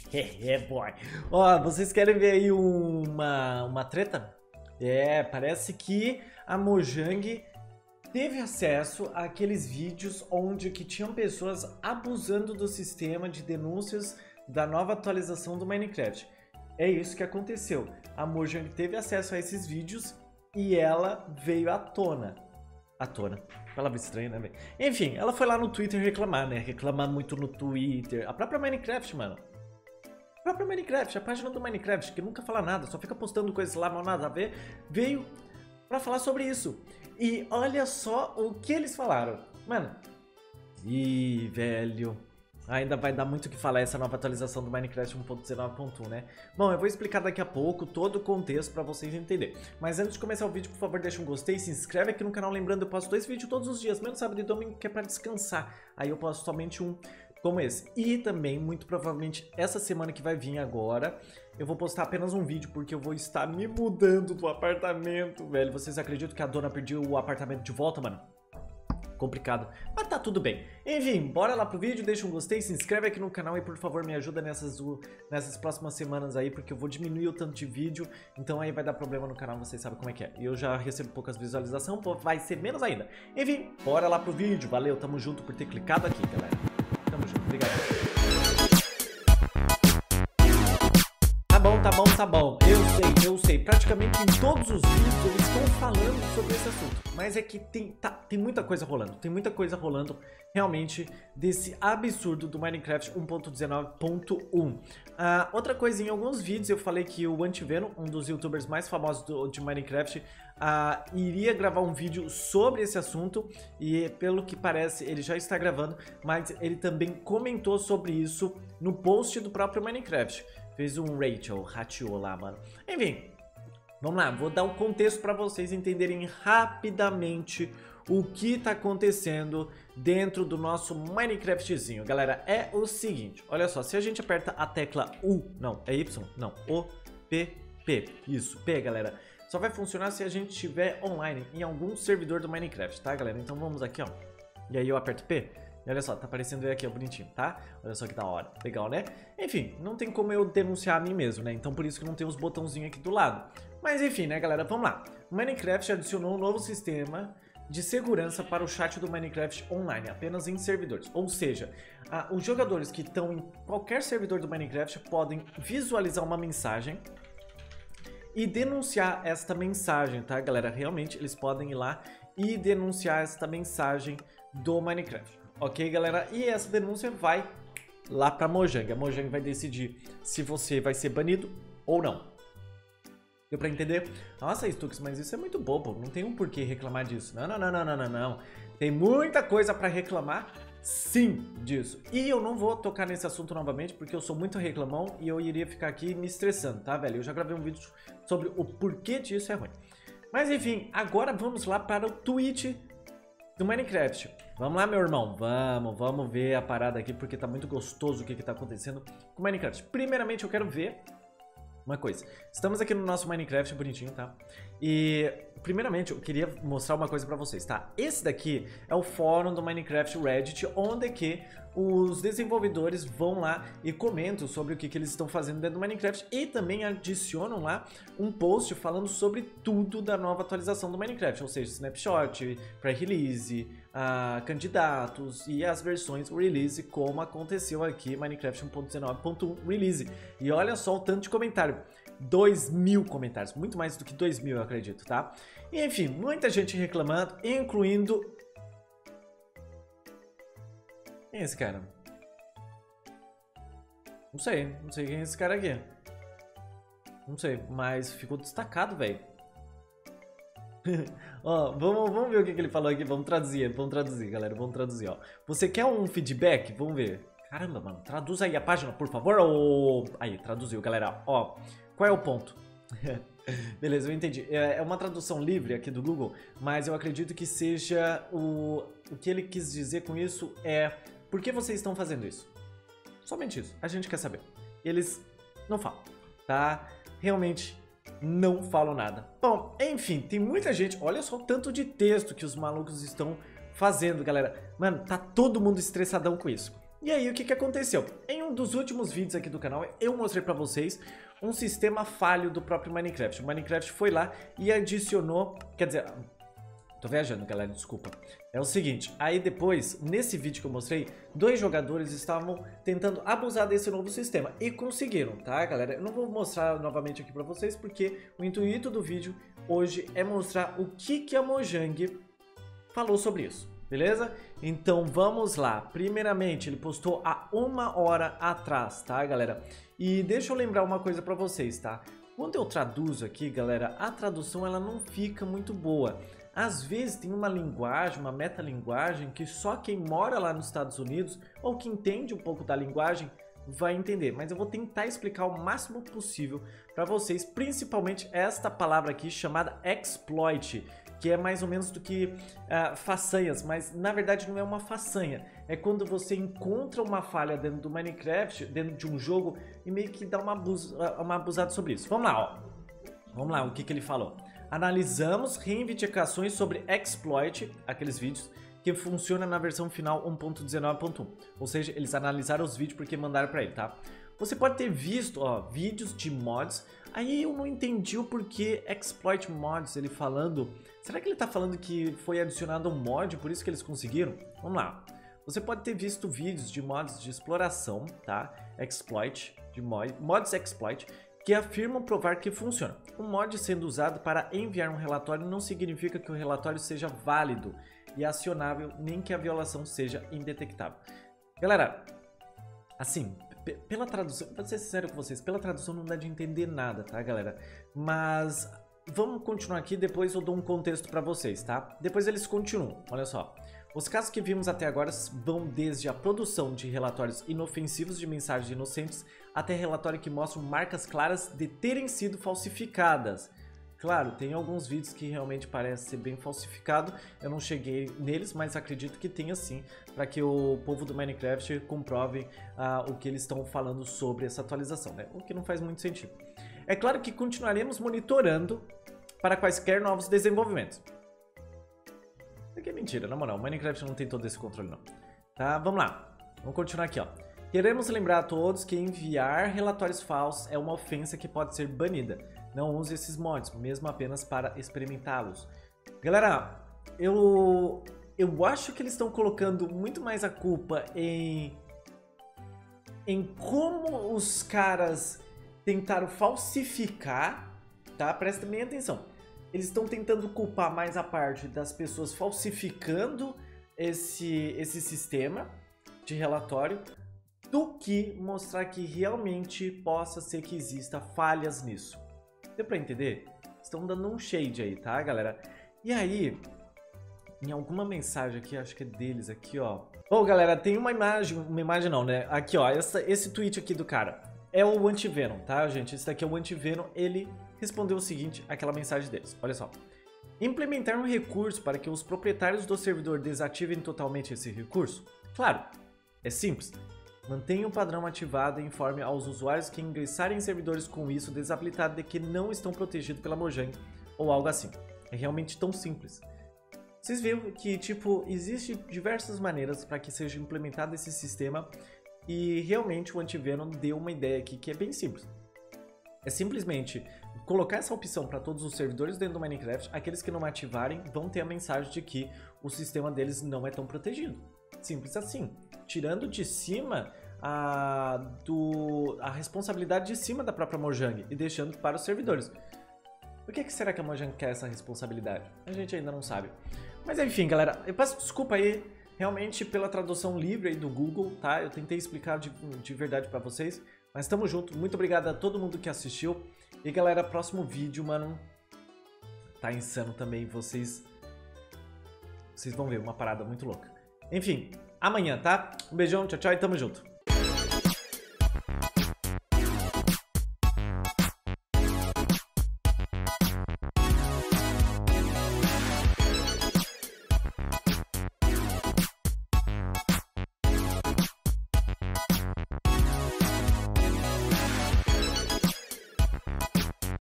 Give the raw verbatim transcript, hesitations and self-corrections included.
É, boy. Ó, vocês querem ver aí uma, uma treta? É, parece que a Mojang teve acesso àqueles vídeos onde que tinham pessoas abusando do sistema de denúncias da nova atualização do Minecraft. É isso que aconteceu. A Mojang teve acesso a esses vídeos e ela veio à tona. À tona. Palavra estranha, né, velho? Enfim, ela foi lá no Twitter reclamar, né? Reclamar muito no Twitter. A própria Minecraft, mano. A própria Minecraft, a página do Minecraft, que nunca fala nada, só fica postando coisas lá, mal nada a ver, veio pra falar sobre isso. E olha só o que eles falaram. Mano. Ih, velho. Ainda vai dar muito o que falar essa nova atualização do Minecraft um ponto dezenove ponto um, né? Bom, eu vou explicar daqui a pouco todo o contexto pra vocês entenderem. Mas antes de começar o vídeo, por favor, deixa um gostei, se inscreve aqui no canal. Lembrando, eu posto dois vídeos todos os dias, menos sábado e domingo, que é pra descansar. Aí eu posto somente um como esse. E também, muito provavelmente, essa semana que vai vir agora, eu vou postar apenas um vídeo, porque eu vou estar me mudando do apartamento, velho. Vocês acreditam que a dona pediu o apartamento de volta, mano? Complicado, mas tá tudo bem. Enfim, bora lá pro vídeo, deixa um gostei, se inscreve aqui no canal e por favor me ajuda nessas, nessas próximas semanas aí, porque eu vou diminuir o tanto de vídeo, então aí vai dar problema no canal, vocês sabem como é que é. E eu já recebo poucas visualizações, vai ser menos ainda. Enfim, bora lá pro vídeo, valeu, tamo junto por ter clicado aqui, galera. Tamo junto, obrigado. Tá bom, tá bom, tá bom, eu sei, eu sei, praticamente em todos os vídeos eles estão falando sobre esse assunto, mas é que tem, tá, tem muita coisa rolando, tem muita coisa rolando realmente desse absurdo do Minecraft um ponto dezenove ponto um. Uh, outra coisa, em alguns vídeos eu falei que o Antivenom, um dos youtubers mais famosos do, de Minecraft, uh, iria gravar um vídeo sobre esse assunto e pelo que parece ele já está gravando, mas ele também comentou sobre isso no post do próprio Minecraft. Fez um Rachel, rateou lá, mano. Enfim, vamos lá, vou dar um contexto para vocês entenderem rapidamente o que tá acontecendo dentro do nosso Minecraftzinho. Galera, é o seguinte, olha só, se a gente aperta a tecla U, não, é Y, não, O, P, P, isso, P, galera, só vai funcionar se a gente estiver online em algum servidor do Minecraft, tá, galera? Então vamos aqui, ó, e aí eu aperto P. E olha só, tá aparecendo aí aqui, ó, bonitinho, tá? Olha só que da hora, legal, né? Enfim, não tem como eu denunciar a mim mesmo, né? Então por isso que não tem os botãozinhos aqui do lado. Mas enfim, né, galera, vamos lá. O Minecraft adicionou um novo sistema de segurança para o chat do Minecraft online, apenas em servidores. Ou seja, ah, os jogadores que estão em qualquer servidor do Minecraft podem visualizar uma mensagem e denunciar esta mensagem, tá, galera? Realmente, eles podem ir lá e denunciar esta mensagem do Minecraft. Ok, galera? E essa denúncia vai lá pra Mojang. A Mojang vai decidir se você vai ser banido ou não. Deu pra entender? Nossa, Stux, mas isso é muito bobo. Não tem um porquê reclamar disso. Não, não, não, não, não, não, não. Tem muita coisa pra reclamar, sim, disso. E eu não vou tocar nesse assunto novamente, porque eu sou muito reclamão e eu iria ficar aqui me estressando, tá, velho? Eu já gravei um vídeo sobre o porquê disso é ruim. Mas enfim, agora vamos lá para o Twitch do Minecraft. Vamos lá, meu irmão, vamos, vamos ver a parada aqui, porque tá muito gostoso o que que tá acontecendo com o Minecraft. Primeiramente, eu quero ver uma coisa. Estamos aqui no nosso Minecraft bonitinho, tá? E, primeiramente, eu queria mostrar uma coisa pra vocês, tá? Esse daqui é o fórum do Minecraft Reddit, onde que os desenvolvedores vão lá e comentam sobre o que que eles estão fazendo dentro do Minecraft e também adicionam lá um post falando sobre tudo da nova atualização do Minecraft, ou seja, snapshot, pré-release, uh, candidatos e as versões release, como aconteceu aqui Minecraft um ponto dezenove ponto um release. E olha só o tanto de comentário, dois mil comentários, muito mais do que dois mil eu acredito, tá? E enfim, muita gente reclamando, incluindo... Quem é esse cara? Não sei, não sei quem é esse cara aqui. Não sei, mas ficou destacado, velho. Ó, vamos, vamos ver o que, que ele falou aqui, vamos traduzir, vamos traduzir, galera, vamos traduzir, ó. Você quer um feedback? Vamos ver. Caramba, mano, traduz aí a página, por favor, ou... Aí, traduziu, galera, ó. Qual é o ponto? Beleza, eu entendi. É uma tradução livre aqui do Google, mas eu acredito que seja o... O que ele quis dizer com isso é... Por que vocês estão fazendo isso? Somente isso. A gente quer saber. Eles não falam, tá? Realmente não falam nada. Bom, enfim, tem muita gente... Olha só o tanto de texto que os malucos estão fazendo, galera. Mano, tá todo mundo estressadão com isso. E aí, o que que aconteceu? Em um dos últimos vídeos aqui do canal, eu mostrei pra vocês um sistema falho do próprio Minecraft. O Minecraft foi lá e adicionou, quer dizer, tô viajando, galera, desculpa. É o seguinte, aí depois, nesse vídeo que eu mostrei, dois jogadores estavam tentando abusar desse novo sistema e conseguiram, tá, galera? Eu não vou mostrar novamente aqui pra vocês porque o intuito do vídeo hoje é mostrar o que que a Mojang falou sobre isso. Beleza? Então vamos lá. Primeiramente, ele postou há uma hora atrás, tá, galera? E deixa eu lembrar uma coisa pra vocês, tá? Quando eu traduzo aqui, galera, a tradução ela não fica muito boa. Às vezes tem uma linguagem, uma metalinguagem que só quem mora lá nos Estados Unidos ou que entende um pouco da linguagem vai entender. Mas eu vou tentar explicar o máximo possível pra vocês, principalmente esta palavra aqui chamada exploit, que é mais ou menos do que uh, façanhas, mas na verdade não é uma façanha. É quando você encontra uma falha dentro do Minecraft, dentro de um jogo, e meio que dá uma, abus uma abusada sobre isso. Vamos lá, ó. Vamos lá, o que que ele falou? Analisamos reivindicações sobre exploit, aqueles vídeos, que funciona na versão final um ponto dezenove ponto um. Ou seja, eles analisaram os vídeos porque mandaram pra ele, tá? Você pode ter visto, ó, vídeos de mods. Aí eu não entendi o porquê exploit mods, ele falando... Será que ele tá falando que foi adicionado um mod, por isso que eles conseguiram? Vamos lá. Você pode ter visto vídeos de mods de exploração, tá? Exploit, de mod, mods exploit, que afirmam provar que funciona. Um mod sendo usado para enviar um relatório não significa que o relatório seja válido e acionável, nem que a violação seja indetectável. Galera, assim... Pela tradução, pra ser sincero com vocês, pela tradução não dá de entender nada, tá, galera? Mas vamos continuar aqui, depois eu dou um contexto pra vocês, tá? Depois eles continuam, olha só. Os casos que vimos até agora vão desde a produção de relatórios inofensivos de mensagens inocentes até relatório que mostram marcas claras de terem sido falsificadas. Claro, tem alguns vídeos que realmente parecem ser bem falsificado, eu não cheguei neles, mas acredito que tenha sim, para que o povo do Minecraft comprove uh, o que eles estão falando sobre essa atualização, né? O que não faz muito sentido. É claro que continuaremos monitorando para quaisquer novos desenvolvimentos. Isso aqui é mentira, na moral, o Minecraft não tem todo esse controle não. Tá, vamos lá, vamos continuar aqui, ó. Queremos lembrar a todos que enviar relatórios falsos é uma ofensa que pode ser banida. Não use esses mods, mesmo apenas para experimentá-los. Galera, eu, eu acho que eles estão colocando muito mais a culpa em, em como os caras tentaram falsificar, tá? Presta bem atenção. Eles estão tentando culpar mais a parte das pessoas falsificando esse, esse sistema de relatório do que mostrar que realmente possa ser que exista falhas nisso. Deu pra entender? Estão dando um shade aí, tá, galera? E aí, em alguma mensagem aqui, acho que é deles aqui, ó. Bom, galera, tem uma imagem, uma imagem não, né? Aqui, ó, essa, esse tweet aqui do cara é o Antivenom, tá, gente? Esse daqui é o Antivenom, ele respondeu o seguinte, aquela mensagem deles, olha só. Implementar um recurso para que os proprietários do servidor desativem totalmente esse recurso? Claro, é simples. Mantenha o padrão ativado e informe aos usuários que ingressarem em servidores com isso desabilitado de que não estão protegidos pela Mojang ou algo assim. É realmente tão simples. Vocês veem que, tipo, existem diversas maneiras para que seja implementado esse sistema e realmente o Antivenom deu uma ideia aqui que é bem simples. É simplesmente colocar essa opção para todos os servidores dentro do Minecraft, aqueles que não ativarem vão ter a mensagem de que o sistema deles não é tão protegido. Simples assim. Tirando de cima a, do, a responsabilidade de cima da própria Mojang e deixando para os servidores. Por que, que será que a Mojang quer essa responsabilidade? A gente ainda não sabe. Mas enfim, galera, eu peço desculpa aí realmente pela tradução livre aí do Google, tá? Eu tentei explicar de, de verdade para vocês, mas tamo junto. Muito obrigado a todo mundo que assistiu. E galera, próximo vídeo, mano, tá insano também. Vocês, vocês vão ver uma parada muito louca. Enfim, amanhã, tá? Um beijão, tchau, tchau e tamo junto.